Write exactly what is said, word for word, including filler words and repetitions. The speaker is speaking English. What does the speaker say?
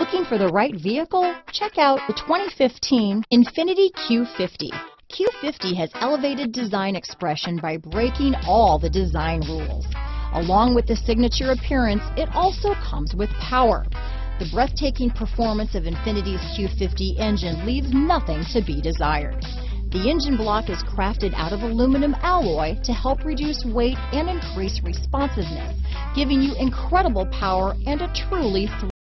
Looking for the right vehicle? Check out the twenty fifteen INFINITI Q fifty. Q fifty has elevated design expression by breaking all the design rules. Along with the signature appearance, it also comes with power. The breathtaking performance of INFINITI's Q fifty engine leaves nothing to be desired. The engine block is crafted out of aluminum alloy to help reduce weight and increase responsiveness, giving you incredible power and a truly